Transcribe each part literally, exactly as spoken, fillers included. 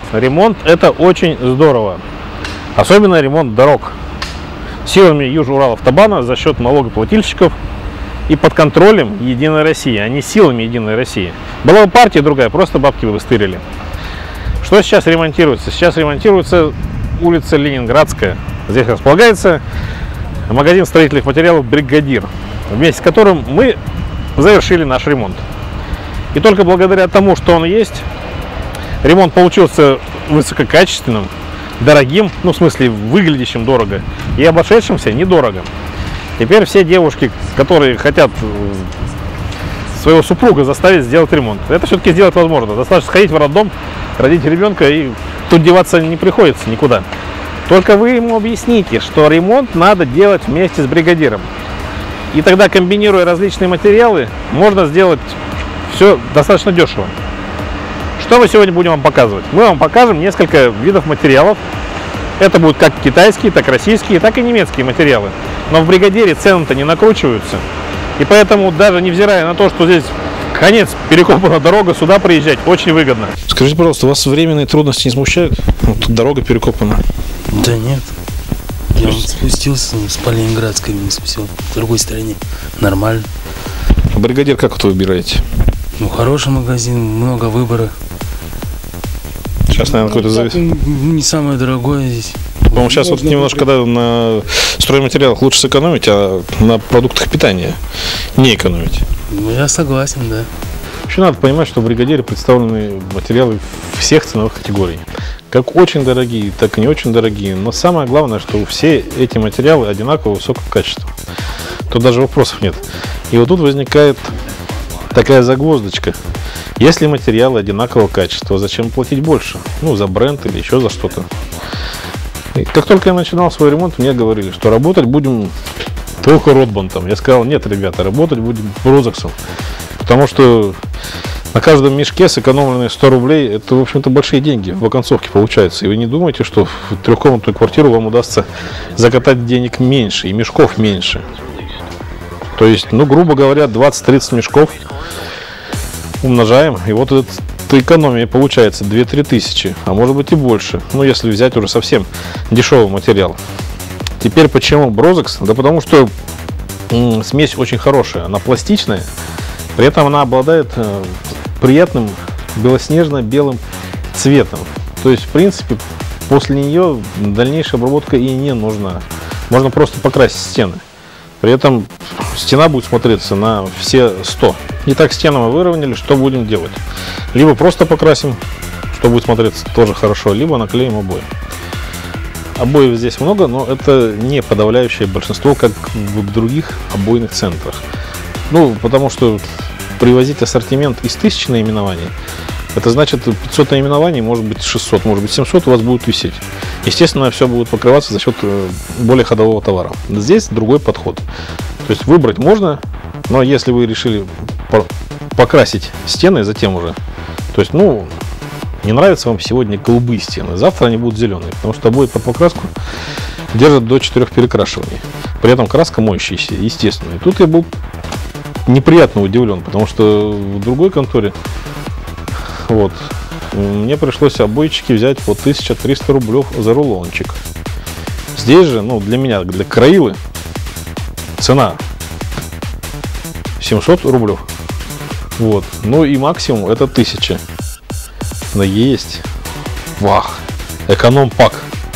ремонт – это очень здорово. Особенно ремонт дорог. Силами Южурал-Автобана за счет налогоплательщиков и под контролем Единой России, а не силами Единой России. Была бы партия другая, просто бабки бы стырили. Что сейчас ремонтируется? Сейчас ремонтируется улица Ленинградская. Здесь располагается магазин строительных материалов «Бригадир», вместе с которым мы завершили наш ремонт. И только благодаря тому, что он есть, ремонт получился высококачественным, дорогим, ну в смысле выглядящим дорого, и обошедшимся недорого. Теперь все девушки, которые хотят своего супруга заставить сделать ремонт, это все-таки сделать возможно. Достаточно сходить в роддом, родить ребенка, и тут деваться не приходится никуда. Только вы ему объясните, что ремонт надо делать вместе с бригадиром. И тогда, комбинируя различные материалы, можно сделать все достаточно дешево. Что мы сегодня будем вам показывать? Мы вам покажем несколько видов материалов. Это будут как китайские, так и российские, так и немецкие материалы. Но в бригадире цены-то не накручиваются. И поэтому, даже невзирая на то, что здесь конец перекопана дорога, сюда приезжать очень выгодно. Скажите, пожалуйста, вас временные трудности не смущают? Вот тут дорога перекопана. Да нет. Я вот спустился с по Ленинградской, все в другой стороне. Нормально. А бригадир как вот вы выбираете? Ну, хороший магазин, много выбора. Сейчас, наверное, какой-то завис. Не самое дорогое здесь. По-моему, сейчас вот немножко, когда на стройматериалах лучше сэкономить, а на продуктах питания не экономить. Ну, я согласен, да. Еще надо понимать, что в бригадире представлены материалы всех ценовых категорий. Как очень дорогие, так и не очень дорогие. Но самое главное, что все эти материалы одинаково высокого качества. Тут даже вопросов нет. И вот тут возникает такая загвоздочка. Если материалы одинакового качества, зачем платить больше? Ну, за бренд или еще за что-то. И как только я начинал свой ремонт, мне говорили, что работать будем только Ротбантом. Я сказал, нет, ребята, работать будем Брозаксом. Потому что на каждом мешке сэкономленные сто рублей, это, в общем-то, большие деньги в оконцовке получается. И вы не думаете, что в трехкомнатную квартиру вам удастся закатать денег меньше и мешков меньше. То есть, ну, грубо говоря, двадцать-тридцать мешков умножаем, и вот эта экономия получается две-три тысячи, а может быть и больше, ну если взять уже совсем дешевый материал. Теперь почему Брозакс? Да потому что м, смесь очень хорошая, она пластичная, при этом она обладает э, приятным белоснежно-белым цветом. То есть в принципе после нее дальнейшая обработка и не нужна, можно просто покрасить стены. При этом стена будет смотреться на все сто. Итак, стену мы выровняли. Что будем делать? Либо просто покрасим, что будет смотреться тоже хорошо, либо наклеим обои. Обоев здесь много, но это не подавляющее большинство, как в других обойных центрах. Ну, потому что привозить ассортимент из тысячи наименований, это значит пятьсот наименований, может быть шестьсот, может быть семьсот у вас будет висеть. Естественно, все будет покрываться за счет более ходового товара. Здесь другой подход. То есть выбрать можно, но если вы решили покрасить стены затем уже, то есть, ну, не нравятся вам сегодня голубые стены, завтра они будут зеленые, потому что обои под покраску держат до четырех перекрашиваний. При этом краска моющаяся, естественно. И тут я был неприятно удивлен, потому что в другой конторе вот мне пришлось обойчики взять по тысяче триста рублей за рулончик. Здесь же, ну, для меня, для Краилы, цена семьсот рублей. Вот. Ну и максимум это тысяча. Но есть. Вах. Эконом-пак.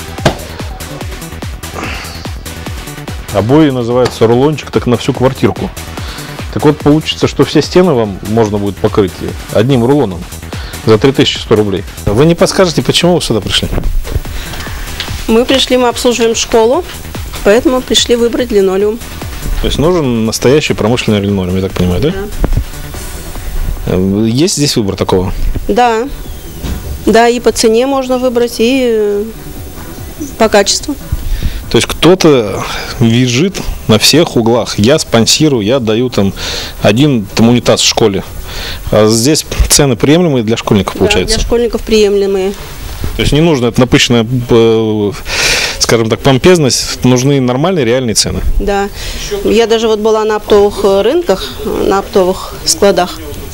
Обои называются рулончик, так на всю квартирку. Так вот, получится, что все стены вам можно будет покрыть одним рулоном за три тысячи сто рублей. Вы не подскажете, почему вы сюда пришли? Мы пришли, мы обслуживаем школу, поэтому пришли выбрать линолеум. То есть нужен настоящий промышленный линолеум, я так понимаю, да? Да. Есть здесь выбор такого? Да. Да, и по цене можно выбрать, и по качеству. То есть кто-то визжит на всех углах. Я спонсирую, я даю там один там, унитаз в школе. А здесь цены приемлемые для школьников, получается? Да, для школьников приемлемые. То есть не нужно это напыщенная, скажем так, помпезность, нужны нормальные реальные цены. Да. Я даже вот была на оптовых рынках, на оптовых складах.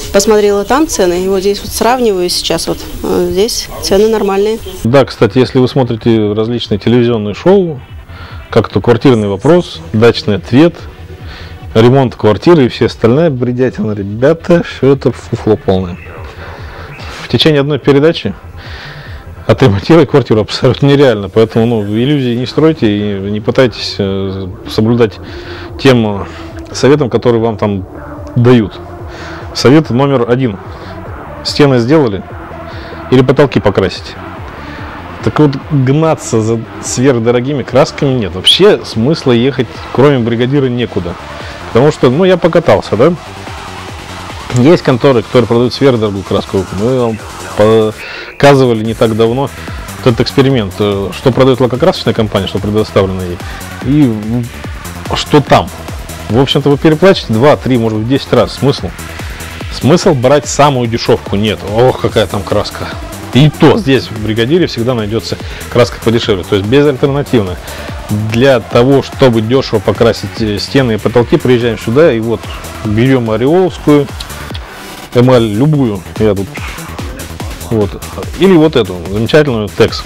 посмотрела там цены, и вот здесь вот сравниваю сейчас, вот здесь цены нормальные. Да, кстати, если вы смотрите различные телевизионные шоу, как то «Квартирный вопрос», «Дачный ответ», «Ремонт квартиры» и все остальные бредятина, ребята, все это фуфло полное. В течение одной передачи отремонтировать квартиру абсолютно нереально, поэтому ну, иллюзий не стройте и не пытайтесь э, соблюдать тем советам, которые вам там дают. Совет номер один. Стены сделали или потолки покрасить. Так вот, гнаться за сверхдорогими красками нет. Вообще смысла ехать, кроме бригадира, некуда. Потому что, ну, я покатался, да? Есть конторы, которые продают сверхдорогую краску. Мы вам показывали не так давно вот этот эксперимент, что продает лакокрасочная компания, что предоставлено ей, и что там. В общем-то, вы переплачете два, три, может быть, десять раз. Смысл? Смысл брать самую дешевку нет. Ох, какая там краска. И то здесь в бригадире всегда найдется краска подешевле, то есть безальтернативная. Для того, чтобы дешево покрасить стены и потолки, приезжаем сюда и вот берем ореоловскую эмаль, любую, я тут, вот, или вот эту замечательную Текс.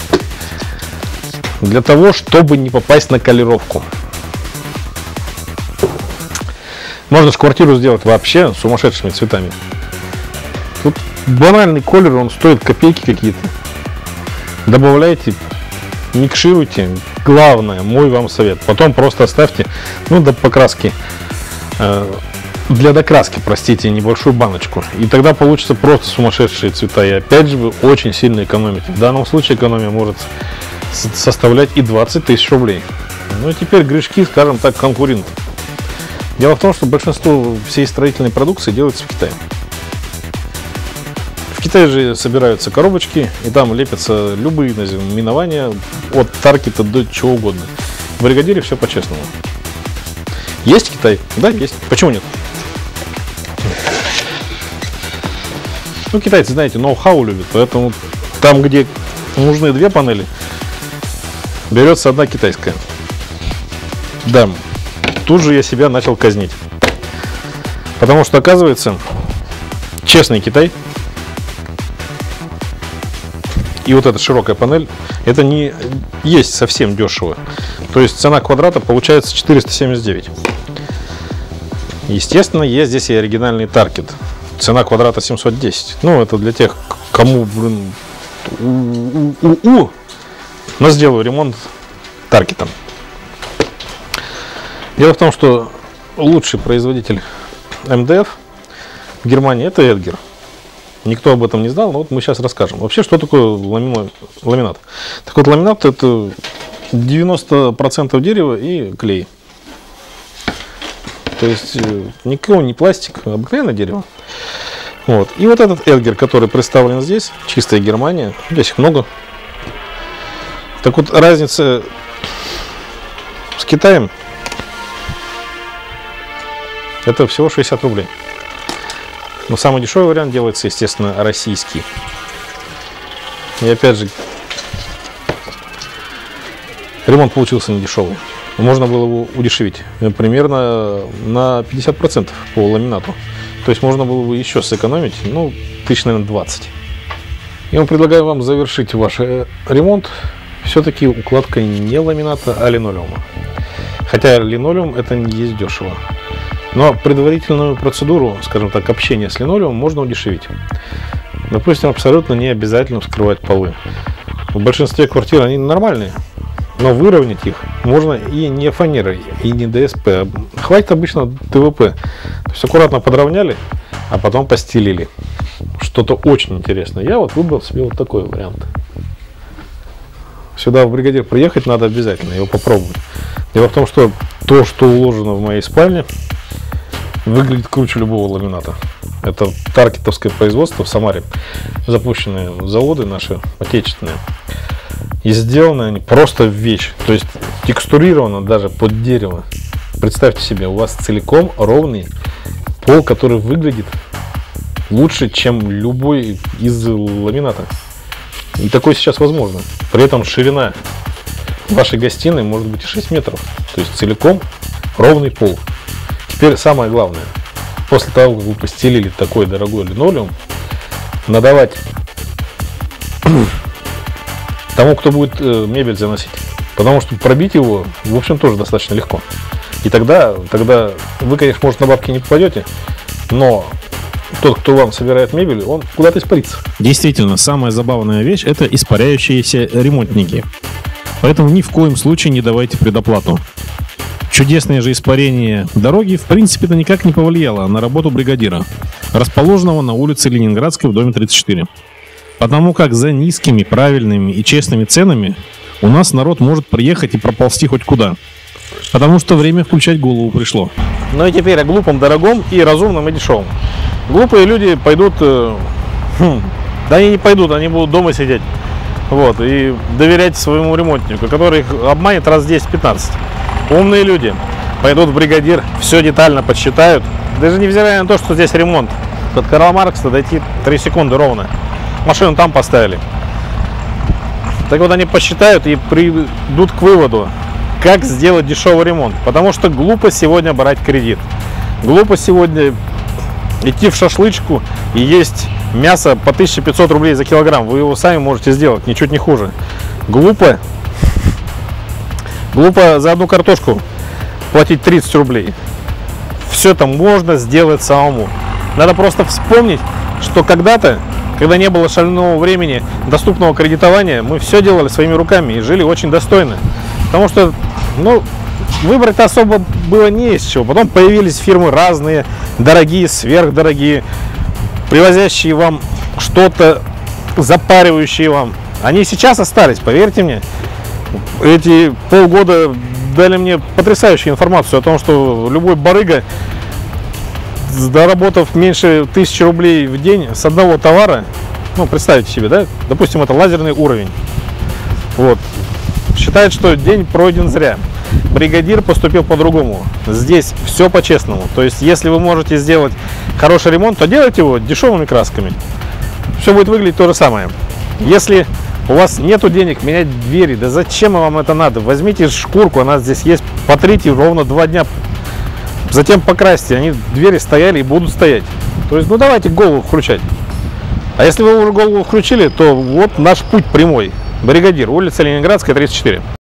Для того, чтобы не попасть на колеровку. Можно же квартиру сделать вообще сумасшедшими цветами. Тут банальный колер, он стоит копейки какие-то. Добавляйте, микшируйте. Главное, мой вам совет. Потом просто оставьте, ну, до покраски, э, для докраски, простите, небольшую баночку. И тогда получится просто сумасшедшие цвета. И опять же, вы очень сильно экономите. В данном случае экономия может составлять и двадцать тысяч рублей. Ну и теперь грешки, скажем так, конкурентов. Дело в том, что большинство всей строительной продукции делается в Китае. В Китае же собираются коробочки, и там лепятся любые наименования, от таргета до чего угодно. В бригадире все по-честному. Есть Китай? Да, есть. Почему нет? Ну, китайцы, знаете, ноу-хау любят, поэтому там, где нужны две панели, берется одна китайская. Да, тут же я себя начал казнить. Потому что, оказывается, честный Китай и вот эта широкая панель, это не есть совсем дешево. То есть цена квадрата получается четыреста семьдесят девять. Естественно, есть здесь и оригинальный таргет. Цена квадрата семьсот десять. Ну, это для тех, кому, блин, у-у-у-у, но сделаю ремонт таргетом. Дело в том, что лучший производитель эм дэ эф в Германии — это Эдгер. Никто об этом не знал, но вот мы сейчас расскажем. Вообще, что такое ламино, ламинат? Так вот, ламинат — это девяносто процентов дерева и клей. То есть никакого не пластик, а обыкновенное дерево. Вот. И вот этот Эдгер, который представлен здесь, чистая Германия, здесь их много. Так вот, разница с Китаем — это всего шестьдесят рублей. Но самый дешевый вариант делается, естественно, российский. И опять же, ремонт получился не дешевый. Можно было его удешевить примерно на пятьдесят процентов по ламинату. То есть можно было бы еще сэкономить, ну, тысяч, наверное, двадцать. И мы предлагаем вам завершить ваш ремонт все-таки укладкой не ламината, а линолеума. Хотя линолеум — это не есть дешево. Но предварительную процедуру, скажем так, общения с линолеумом можно удешевить. Допустим, абсолютно не обязательно вскрывать полы. В большинстве квартир они нормальные, но выровнять их можно и не фанерой, и не дэ эс пэ. Хватит обычно тэ вэ пэ. То есть аккуратно подровняли, а потом постелили. Что-то очень интересное. Я вот выбрал себе вот такой вариант. Сюда в бригадир приехать надо обязательно, его попробовать. Дело в том, что то, что уложено в моей спальне, выглядит круче любого ламината. Это таргетовское производство в Самаре. Запущенные заводы наши, отечественные. И сделаны они просто в вещь. То есть текстурировано даже под дерево. Представьте себе, у вас целиком ровный пол, который выглядит лучше, чем любой из ламината. И такое сейчас возможно. При этом ширина вашей гостиной может быть и шесть метров. То есть целиком ровный пол. Теперь самое главное. после того, как вы постелили такой дорогой линолеум, надавать тому, кто будет мебель заносить. Потому что пробить его, в общем, тоже достаточно легко. И тогда, тогда вы, конечно, может, на бабки не попадете, но тот, кто вам собирает мебель, он куда-то испарится. Действительно, самая забавная вещь – это испаряющиеся ремонтники. Поэтому ни в коем случае не давайте предоплату. Чудесное же испарение дороги, в принципе-то, никак не повлияло на работу бригадира, расположенного на улице Ленинградской в доме тридцать четыре. Потому как за низкими, правильными и честными ценами у нас народ может приехать и проползти хоть куда. Потому что время включать голову пришло. Ну и теперь о глупом, дорогом и разумном и дешевом. Глупые люди пойдут, э, хм, да они не пойдут, они будут дома сидеть, вот, и доверять своему ремонтнику, который их обманет раз десять-пятнадцать. Умные люди пойдут в бригадир, все детально подсчитают, даже невзирая на то, что здесь ремонт. От Карла Маркса дойти три секунды ровно. Машину там поставили. Так вот, они посчитают и придут к выводу, как сделать дешевый ремонт. Потому что глупо сегодня брать кредит. Глупо сегодня идти в шашлычку и есть мясо по тысяче пятьсот рублей за килограмм. Вы его сами можете сделать, ничуть не хуже. Глупо. Глупо за одну картошку платить тридцать рублей. Все это можно сделать самому. Надо просто вспомнить, что когда-то, когда не было шального времени, доступного кредитования, мы все делали своими руками и жили очень достойно. Потому что, ну, выбрать особо было не из чего. Потом появились фирмы разные, дорогие, сверхдорогие, привозящие вам что-то, запаривающие вам. Они сейчас остались, поверьте мне. Эти полгода дали мне потрясающую информацию о том, что любой барыга, заработав меньше тысячи рублей в день с одного товара, ну, представьте себе, да, допустим, это лазерный уровень, вот, считает, что день пройден зря. Бригадир поступил по-другому. Здесь все по-честному. То есть, если вы можете сделать хороший ремонт, то делайте его дешевыми красками. Все будет выглядеть то же самое. Если у вас нету денег менять двери, да зачем вам это надо? Возьмите шкурку, она здесь есть, потрите ровно два дня, затем покрасьте. Они двери стояли и будут стоять. То есть, ну давайте голову включать. А если вы уже голову включили, то вот наш путь прямой. Бригадир, улица Ленинградская, тридцать четыре.